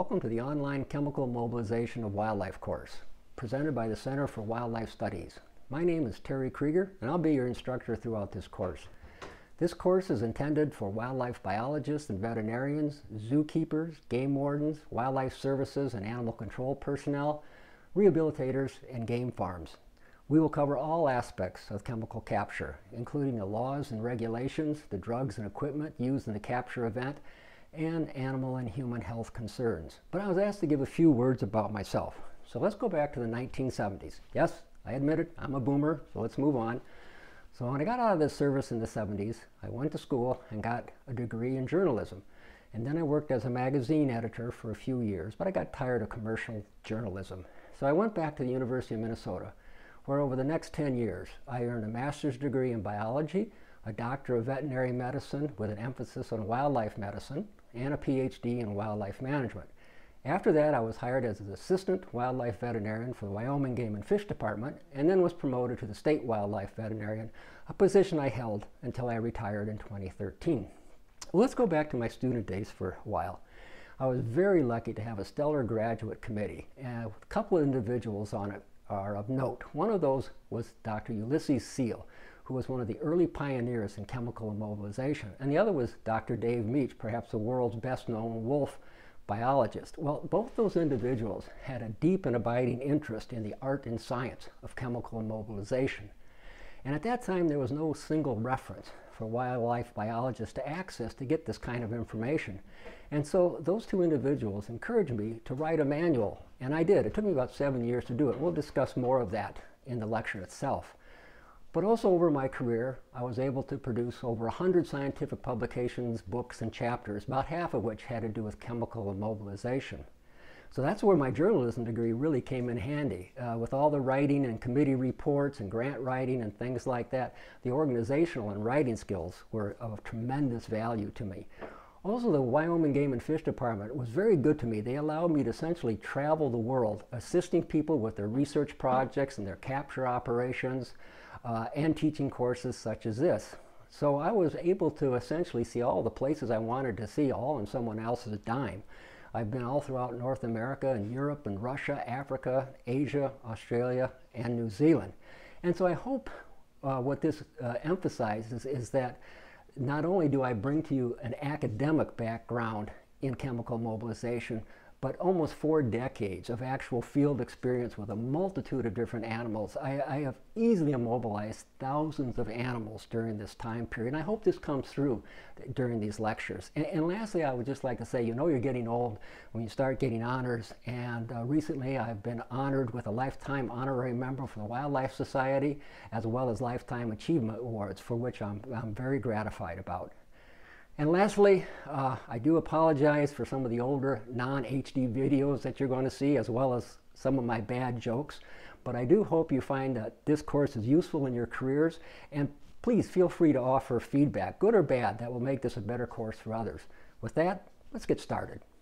Welcome to the online Chemical Immobilization of Wildlife course, presented by the Center for Wildlife Studies. My name is Terry Kreeger, and I'll be your instructor throughout this course. This course is intended for wildlife biologists and veterinarians, zookeepers, game wardens, wildlife services and animal control personnel, rehabilitators, and game farms. We will cover all aspects of chemical capture, including the laws and regulations, the drugs and equipment used in the capture event, and animal and human health concerns. But I was asked to give a few words about myself. So let's go back to the 1970s. Yes, I admit it, I'm a boomer, so let's move on. So when I got out of the service in the 70s, I went to school and got a degree in journalism. And then I worked as a magazine editor for a few years, but I got tired of commercial journalism. So I went back to the University of Minnesota, where over the next 10 years, I earned a master's degree in biology, a doctor of veterinary medicine with an emphasis on wildlife medicine, and a PhD in wildlife management. After that, I was hired as an assistant wildlife veterinarian for the Wyoming Game and Fish Department, and then was promoted to the state wildlife veterinarian, a position I held until I retired in 2013. Well, let's go back to my student days for a while. I was very lucky to have a stellar graduate committee, and a couple of individuals on it are of note. One of those was Dr. Ulysses Seal, who was one of the early pioneers in chemical immobilization, and the other was Dr. Dave Meach, perhaps the world's best-known wolf biologist. Well, both those individuals had a deep and abiding interest in the art and science of chemical immobilization. And at that time, there was no single reference for wildlife biologists to access to get this kind of information. And so those two individuals encouraged me to write a manual, and I did. It took me about 7 years to do it. We'll discuss more of that in the lecture itself. But also over my career, I was able to produce over 100 scientific publications, books, and chapters, about half of which had to do with chemical immobilization. So that's where my journalism degree really came in handy. With all the writing and committee reports and grant writing and things like that, the organizational and writing skills were of tremendous value to me. Also, the Wyoming Game and Fish Department was very good to me. They allowed me to essentially travel the world, assisting people with their research projects and their capture operations, and teaching courses such as this. So I was able to essentially see all the places I wanted to see, all on someone else's dime. I've been all throughout North America and Europe and Russia, Africa, Asia, Australia, and New Zealand. And so I hope what this emphasizes is that not only do I bring to you an academic background in chemical immobilization, but almost 4 decades of actual field experience with a multitude of different animals. I have easily immobilized thousands of animals during this time period, and I hope this comes through during these lectures. And lastly, I would just like to say, you know you're getting old when you start getting honors, and recently I've been honored with a lifetime honorary member for the Wildlife Society, as well as Lifetime Achievement Awards, for which I'm very gratified about. And lastly, I do apologize for some of the older non-HD videos that you're going to see, as well as some of my bad jokes. But I do hope you find that this course is useful in your careers. And please feel free to offer feedback, good or bad, that will make this a better course for others. With that, let's get started.